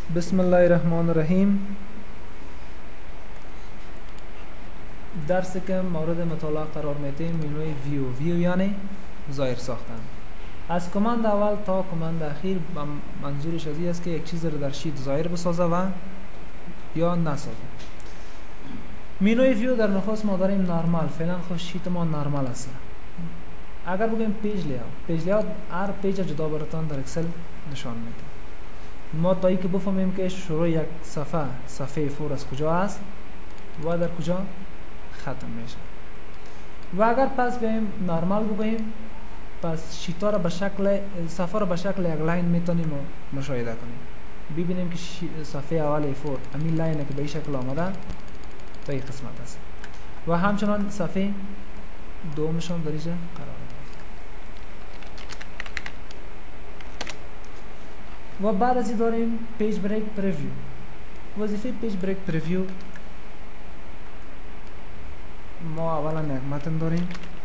بسم الله الرحمن الرحیم. درسی که مورد مطالعه قرار میدیم منوی ویو یعنی ظاهر ساختن. از کماند اول تا کماند اخیر منظورش از این است که یک چیز رو در شیت ظاهر بسازه و یا نسازه. منوی ویو در نخست ما داریم نرمال. فعلا خود شیت ما نرمال است. اگر بگیم پیج لیاوت هر پیج جدا براتان در اکسل نشان میده. ما تا ای که بفهمیم که شروع یک صفحه فور از کجا است و در کجا ختم میشه. و اگر پس بیایم نرمال بگوییم، پس شیتا را به شکل صفحه را به شکل یک لاین میتونیم مشاهده کنیم. ببینیم که صفحه اول فور همین لاینه که به این شکل آمده تا این قسمت است و همچنان صفحه دومش هم در اینجا قرار و بعد از این داریم پیج بریک پریویو. وظیفه پیج بریک پریویو ما اولا یک متن داریم.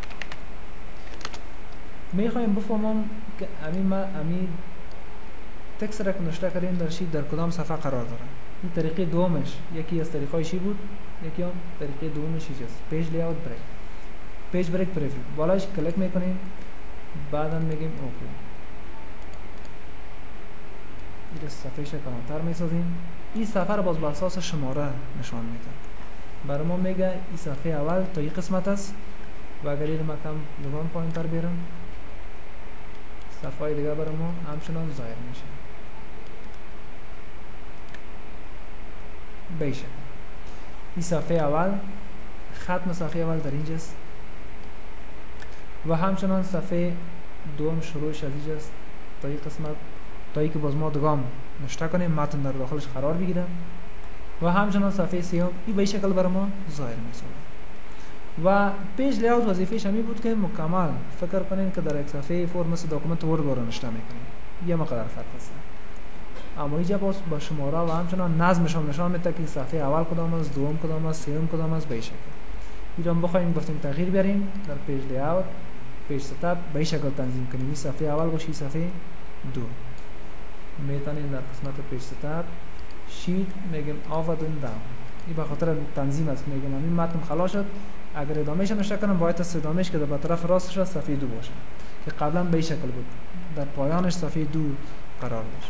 میخوایم بفهمم که امی تکست را که نوشته کردیم در شیت در کدام صفحه قرار داره. این طریقه دومش یکی از طریقای شی بود، یکی هم طریقه دومش است. پیج لیاوت بریک، پیج بریک پریویو. بالاش کلیک میکنیم، بعدا میگیم اوکی. این صفحه کاملتر میسازیم. این صفحه را باز بر اساس شماره نشان میده. برای ما میگه این صفحه اول تا این قسمت است و اگر این مکم دوام پایین تر بیارم صفحه دیگه برای ما همچنان ظاهر میشه. بیشه این صفحه اول، ختم صفحه اول در اینجاست و همچنان صفحه دوم شروعش از اینجاست تا این قسمت، تا ای که باز ما دگام نوشته کنیم متن در داخلش قرار بگیره و همچنان صفحه سیوم این به این شکل برای ما ظاهر میشه. و پیج لیاوت وظیفه‌ش همین بود که مکمل فکر کنین که در یک صفحه فور مثل داکومنت ورد رو نوشته میکنیم. یه مقدار فرق است. اما اینجا باز با شماره و همچنان نظمش هم نشان میده که صفحه اول کدام است، دوم کدام است، سوم کدام است. به این شکل ایران بخوایم گفتیم تغییر بیاریم در پیج لیاوت، پیج ستاپ به این شکل تنظیم کنیم. این صفحه اول باشه، صفحه دو. میتونیم در قسمت پیج ستاپ شیت میگیم آفادن داون. این به خاطر تنظیم است. میگم این متن خلاص شد، اگر ادامهش نشه کنم باید تا ادامهش که به طرف راستش صفحه دو باشه که قبلا به این شکل بود، در پایانش صفحه دو قرار داشت.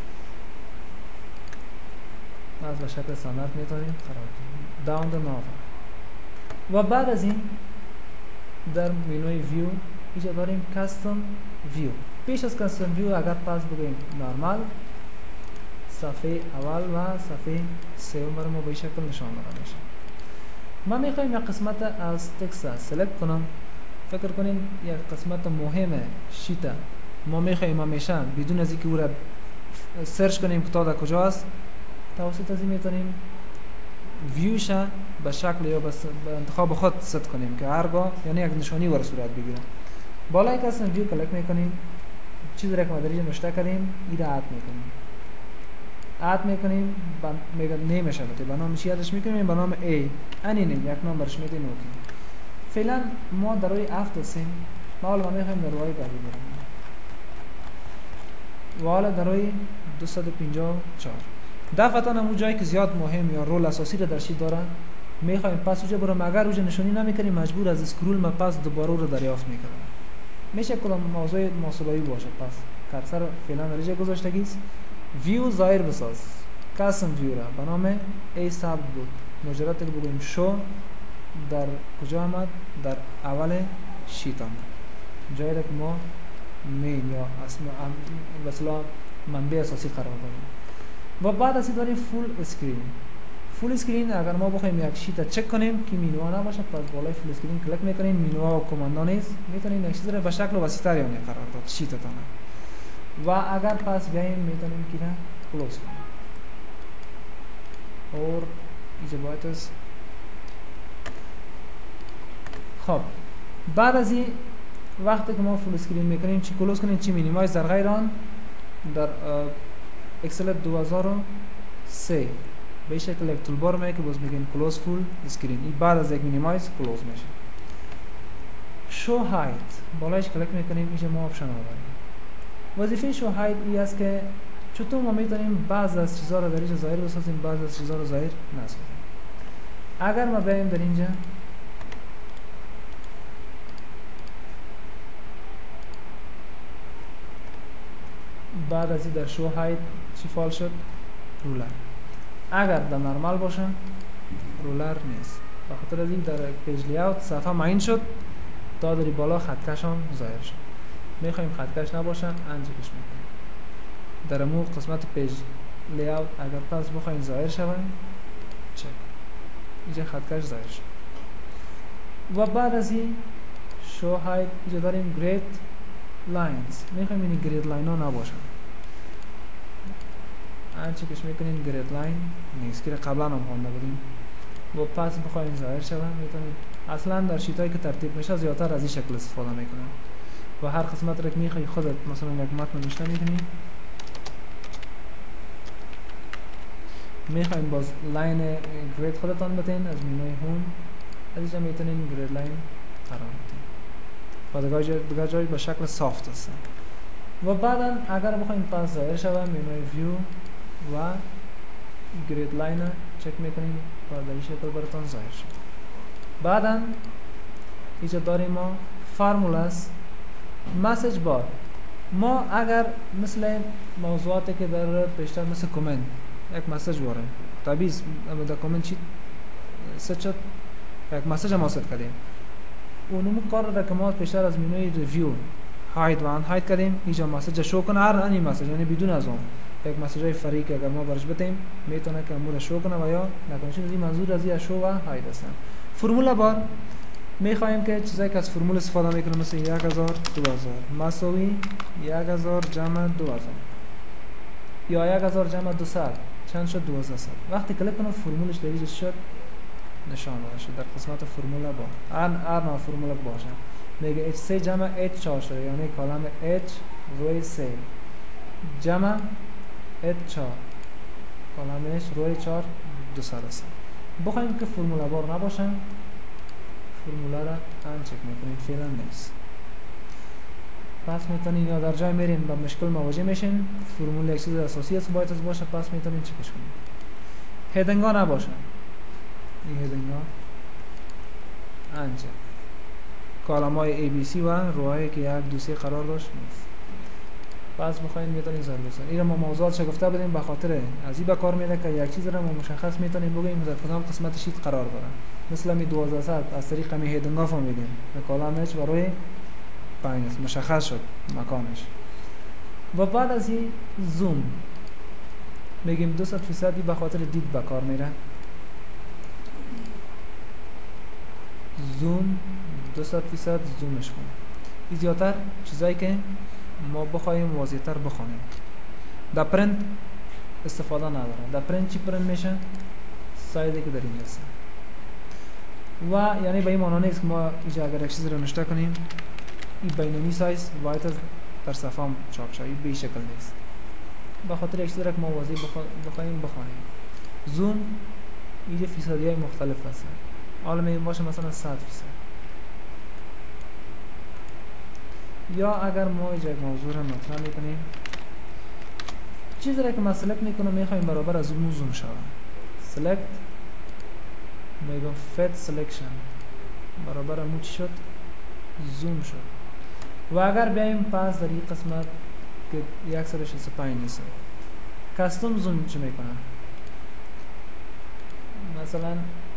از به شکل استاندارد میتونیم قرار بدیم داون د ناو. و بعد از این در منوی ویو اینجا داریم کاستم ویو. پیش از کاستم ویو اگر پس بگیم نرمال، صفحه اول و صفحه سوم برای ما به این شکل نشان داده میشه. ما میخوایم یک قسمت از تکست سلکت کنم. فکر کنین یک قسمت مهم شیت ما میخوایم همیشه بدون از اینکه او را سرچ کنیم که تا در کجا است، توسط از این میتونیم ویوش به شکل یا به انتخاب خود ست کنیم که هرگاه یعنی یک نشانی ور صورت بگیره. بالای کاستم ویو کلیک میکنیم، چیزی را که ما در اینجا نوشته کردیم این را اد میکنیم. اد میکنیم میگه نیمش البته به نام چی یادش میکنیم، به نام ای انینیم یک نام برش میدیم. اوکی. فعلا ما در روی هفت هستیم. ما حالا میخوایم در روی بعدی بریم و حالا در روی 254 دفعتا همون جایی که زیاد مهم یا رول اساسی رو در شیت داره میخوایم پس اونجا برم. اگر اونجا نشانی نمیکنیم مجبور از اسکرول ما پس دوباره رو دریافت میکنیم. میشه کدام موضوع محاسبایی باشه. پس کرسر فعلا در اینجا گذاشتگی است. ویو ظاهر بساز، کاستم ویو را به نام ای ثبت بود. مجرد که بگوییم شو در کجا آمد، در اول شیت آمد، جایی را که ما مین یا مثلا منبع اساسی قرار داریم. و بعد از این داریم فول اسکرین. فول اسکرین اگر ما بخوایم یک شیت چک کنیم که مینو نباشه، پس بالای فول اسکرین کلیک میکنیم. مینو و کماندان نیست، میتونیم یک چیز را به شکل وسیع‌تر یعنی قرار داد شیتتان. و اگر پس بیاییم میتونیم که را کلوز کنیم اور اینجا باید است. خب بعد از این وقتی که ما فول اسکرین میکنیم چی کلوز کنیم چی مینیمایز در غیر آن در اکسل 2003 به شکل یک تولبار میگه که باز میگیم کلوز فول اسکرین. این بعد از یک مینیمایز کلوز میشه. شو هایت بالایش کلیک میکنیم. اینجا ما آپشن ها داریم. وظیفه شو هایت ای است که چطور ما میتونیم بعض از چیزها رو در اینجا ظاهر بسازیم، بعض از چیزها رو ظاهر نسازیم. اگر ما بیایم در اینجا بعد از این در شو هایت چی فال شد؟ رولر. اگر در نرمال باشه رولر نیست. به خاطر از این در پیج لیاوت صفحه معین شد تا در بالا خطکش هم ظاهر شد. میخوایم خطکش نباشه انجکش میکنیم. در مو قسمت پیج لیاوت اگر پس بخوایم ظاهر شویم چک اینجا خطکش ظاهر شد. و بعد از این شو هایت اینجا داریم گرید لاینز. میخوایم این گرید لاین ها نباشه. انچکش میکنیم گرید لاین نیست که قبلا هم خوانده بودیم. و پس بخوایم ظاهر شویم میتونیم. اصلا در شیت هایی که ترتیب میشه زیادتر از این شکل استفاده میکنیم. و هر قسمت را که میخوای خودت مثلا یک متن نوشته میکنی. میخوایم باز لاین گرید خودتان بتین از مینوی هوم از اینجا میتونین گرید لاین قرار بدین و دیگر جای به شکل سافت هستن. و بعدا اگر بخوایم پس ظاهر شویم مینوی ویو و گرید لاین چک میکنیم و در این شکل براتون ظاهر شد. بعدا اینجا داریم ما فرمولاس مسیج بار. ما اگر مثل موضوعاتی که در پیشتر مثل کامنت یک مسیج واره طبیعی در کامنت چی ست شد یک مسیج ما ست کردیم اونمو کار را که ما پیشتر از مینوی ریویو هاید و ان هاید کردیم اینجا مسیج شو کنه هر انی مسیج یعنی بدون از اون یک مسیج های فریق اگر ما برش بتیم میتونه که امور شو کنه و یا نکنه. چون این منظور از این شو و هاید هستن. فرمولا بار میخوایم که چیزایی که از فرمول استفاده میکنه مثل 1000 2000 مساوی 1000 جمع 2000 یا 1000 جمع 200 چند شد 1200. وقتی کلیک کنم فرمولش در اینجا شد نشان داده شد در قسمت فرمولا بار. هر نوع فرمولا باشه میگه h3 جمع h4 شده یعنی کلم h روی 3 جمع h4 کلمش روی 4 200 است. بخوایم که فرمولا بار نباشه فرمولا را انچک میکنیم فعلا نیست. پس میتونین یا در جای میرین با مشکل مواجه میشین فرمول یک چیز اساسی است باید از باشه پس میتونین چکش کنین. هدینگ ها نباشه این هدینگ ها انچک کالم های ABC و روهایی که یک دوسیه قرار داشت نیست. پس بخواین میتونین ظاهر بسازین. این ما موضوعات شگفته بدیم به خاطر از این به کار میره که یک چیز را ما مشخص میتونیم بگیم در کدام قسمت شیت قرار داره. مثل می 1200 از طریق می هدینگ ها فهمیدیم به کالم H و روی 5 است مشخص شد مکانش. و بعد از این زوم میگیم 200% به خاطر دید به کار میره. زوم 200% زومش کن. این زیادتر چیزایی که ما بخوایم واضح‌تر بخونیم. در پرینت استفاده نداره. در پرینت چی پرینت میشه؟ سایزی که در اینجا است. و یعنی به این معنی نیست که ما اینجا اگر یک چیزی رو نوشته کنیم این بینمی سایز باید در صفحه هم چاپ شد. این به این شکل نیست. به خاطر یک چیزی را که ما واضح بخوایم بخونیم. زوم اینجا فیصدی های مختلف هست. حالا میگیم باشه مثلا 100%. یا اگر ما اینجا یک موضوع را مطرح میکنیم چیزی را که ما سلکت میکنم میخوایم برابر از اون زوم شود. سلکت میگم فت سلکشن برابر امو چی شد؟ زوم شد. و اگر بیاییم پس در این قسمت که 165 نیست کستوم زوم چی میکنم؟ مثلا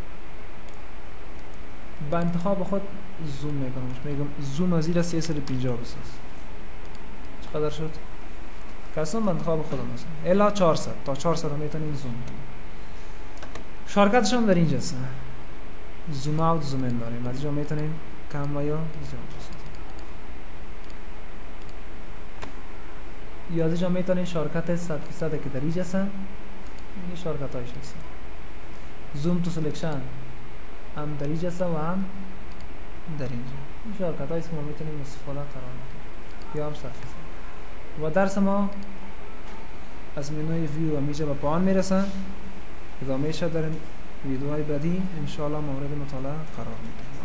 با انتخاب خود زوم میکنم میگم زوم از این 350 بساز. چقدر شد؟ کستوم با انتخاب خودم هست الا 400 تا 400 میتونیم زوم کنیم. شارکتش هم در اینجا هست. زوم اوت زوم این داریم از اینجا میتونیم کم و یا زیاد بسازیم. یا از اینجا میتونیم شارکت 100% که در اینجا هست این شارکت هایش هست. زوم تو سلکشن هم در اینجا هست و هم در اینجا. این شارکت هاییست که ما میتونیم استفاده قرار بدیم یا هم 100%. و درس ما از منوی ویو و میجا به پایان میرسن. ادامه شد در ویدیوهای بعدی انشاءالله مورد مطالعه قرار میدیم.